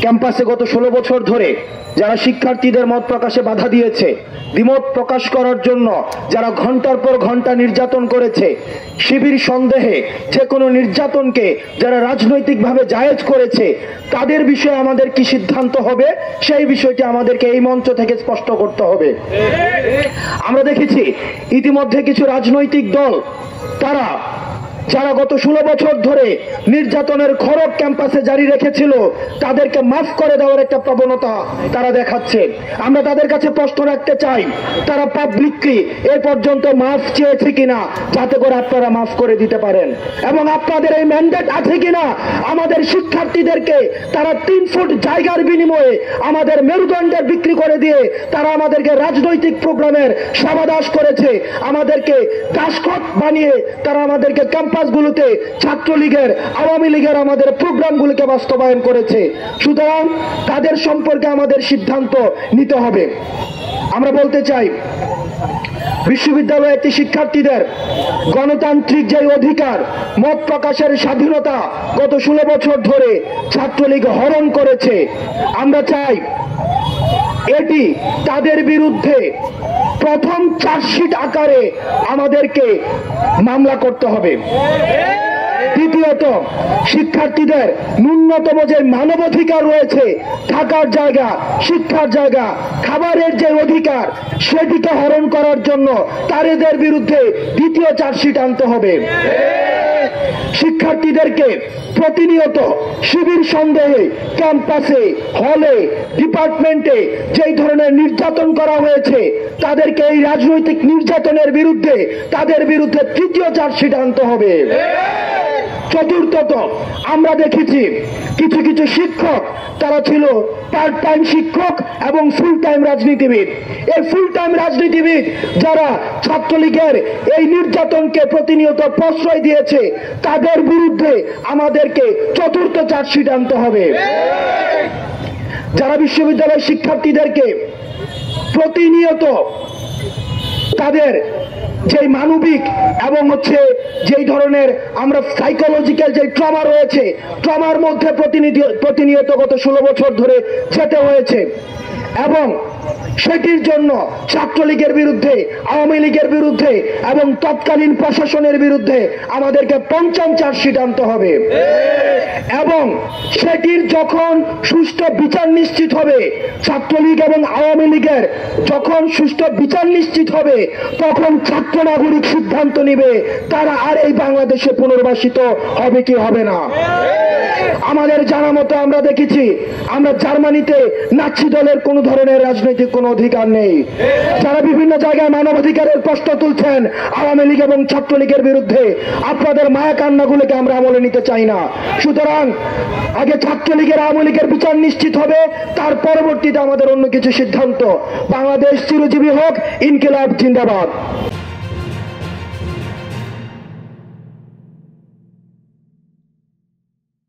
ক্যাম্পাসে গত 16 বছর ধরে যারা শিক্ষার্থীদের মত প্রকাশে বাধা দিয়েছে, দ্বিমত প্রকাশ করার জন্য যারা ঘন্টার পর ঘন্টা নির্যাতন করেছে, শিবির সন্দেহে যে কোনো নির্যাতনকে যারা রাজনৈতিকভাবে জায়েজ করেছে, তাদের বিষয়ে আমাদের কি সিদ্ধান্ত হবে সেই বিষয়টি আমাদেরকে এই মঞ্চ থেকে স্পষ্ট করতে হবে। আমরা দেখেছি ইতিমধ্যে কিছু রাজনৈতিক দল তারা যারা গত 16 বছর ধরে নির্যাতনের খড়গ ক্যাম্পাসে জারি রেখেছিল, তাদেরকে মাফ করে দেওয়ার একটা প্রবণতা তারা দেখাচ্ছে। আমরা তাদের কাছে প্রশ্ন রাখতে চাই, তারা পাবলিকলি এ পর্যন্ত মাফ চেয়েছে কিনা, যাতে করে আপনারা মাফ করে দিতে পারেন, এবং আপনাদের এই ম্যান্ডেট আছে কিনা আমাদের শিক্ষার্থীদেরকে তারা 3 ফুট জায়গার বিনিময়ে আমাদের মেরুদণ্ডের বিক্রি করে দিয়ে তারা আমাদেরকে রাজনৈতিক প্রোগ্রামের সমাবেশ করেছে, আমাদেরকে দাসখত বানিয়ে তারা আমাদেরকে ক্যাম্পাসগুলোতে ছাত্রলীগের, আওয়ামী লীগের আমাদের প্রোগ্রামগুলোকে বাস্তবায়ন করেছে। সুতরাং তাদের সম্পর্কে আমাদের সিদ্ধান্ত নিতে হবে। আমরা বলতে চাই, বিশ্ববিদ্যালয়ের শিক্ষার্থীদের গণতান্ত্রিক যে অধিকার, মত প্রকাশের স্বাধীনতা গত 16 বছর ধরে ছাত্রলীগ হরণ করেছে। আমরা চাই এটি তাদের বিরুদ্ধে প্রথম চার্জশিট আকারে আমাদেরকে মামলা করতে হবে। দ্বিতীয়ত, শিক্ষার্থীদের ন্যূনতম যে মানবাধিকার রয়েছে, থাকার জায়গা, শিক্ষার জায়গা, খাবারের যে অধিকার, সেটিকে হরণ করার জন্য তাদের বিরুদ্ধে দ্বিতীয় চার্জশিট আনতে হবে। শিক্ষার্থীদেরকে প্রতিনিয়ত শিবির সন্দেহে ক্যাম্পাসে, হলে, ডিপার্টমেন্টে যেই ধরনের নির্যাতন করা হয়েছে, তাদেরকে এই রাজনৈতিক নির্যাতনের বিরুদ্ধে তাদের বিরুদ্ধে তৃতীয় চার্জশিট আনতে হবে। চতুর্থত, আমরা দেখেছি কিছু কিছু শিক্ষক তারা ছিল পার্ট টাইম শিক্ষক এবং ফুল টাইম রাজনীতিবিদ। এই ফুল টাইম রাজনীতিবিদ যারা ছাত্রলীগের এই নির্যাতনকে প্রতিনিয়ত প্রশ্রয় দিয়েছে, তাদের বিরুদ্ধে আমাদেরকে চতুর্থ চার্জশিট আনতে হবে। যারা বিশ্ববিদ্যালয়ের শিক্ষার্থীদেরকে প্রতিনিয়ত তাদের যে মানবিক এবং যেই ধরনের আমরা সাইকোলজিক্যাল যে ট্রমা রয়েছে, ট্রমার মধ্যে প্রতিনিয়ত গত 16 বছর ধরে যেতে হয়েছে, এবং সেটির জন্য ছাত্রলীগের বিরুদ্ধে, আওয়ামী লীগের বিরুদ্ধে এবং তৎকালীন প্রশাসনের বিরুদ্ধে আমাদেরকে পঞ্চম চার্জশিট আনতে হবে। এবং সেটির যখন সুষ্ঠু বিচার নিশ্চিত হবে, ছাত্রলীগ এবং আওয়ামী লীগের যখন সুষ্ঠু বিচার নিশ্চিত হবে, তখন ছাত্র নাগরিক সিদ্ধান্ত নিবে তারা আর এই বাংলাদেশে পুনর্বাসিত হবে কি হবে না। আমাদের জানা মতো আমরা দেখেছি, আমরা জার্মানিতে নাৎসি দলের কোন ধরনের রাজনৈতিক কোন অধিকার নেই। যারা বিভিন্ন জায়গায় মানবাধিকারের প্রশ্ন তুলছেন আওয়ামী লীগ এবং ছাত্রলীগের বিরুদ্ধে, আপনাদের মায়া কান্নাগুলোকে আমরা আমলে নিতে চাই না। সুতরাং আগে ছাত্রলীগের, আওয়ামী লীগের বিচার নিশ্চিত হবে, তার পরবর্তীতে আমাদের অন্য কিছু সিদ্ধান্ত। বাংলাদেশ চিরজীবী হোক, ইনকিলাব জিন্দাবাদ।